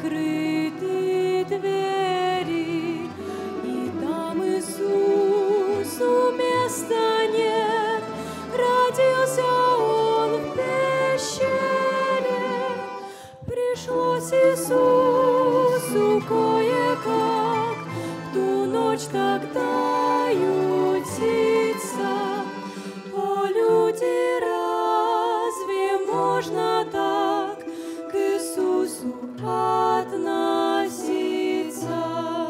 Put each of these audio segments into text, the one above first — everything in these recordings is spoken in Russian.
закрыты двери, и там Иисусу места нет. Родился Он в пещере, пришлось Иисусу кое-как в ту ночь тогда ютиться. О, люди, разве можно так к Иисусу относиться?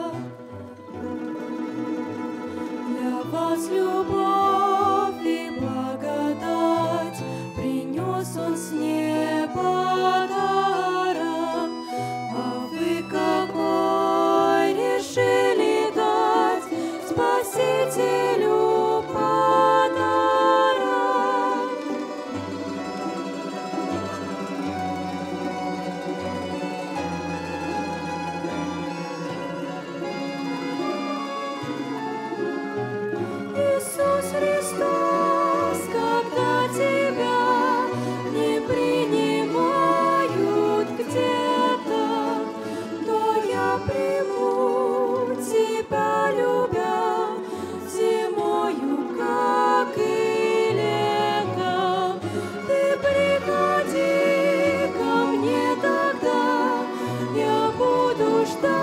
Для вас любовь и благодать принес Он с неба даром, а вы какой решили дать Спасителю подарок? Иисус Христос, когда Тебя не принимают где-то, то я приму Тебя, любя, зимою, как и летом. Ты приходи ко мне тогда, я буду ждать.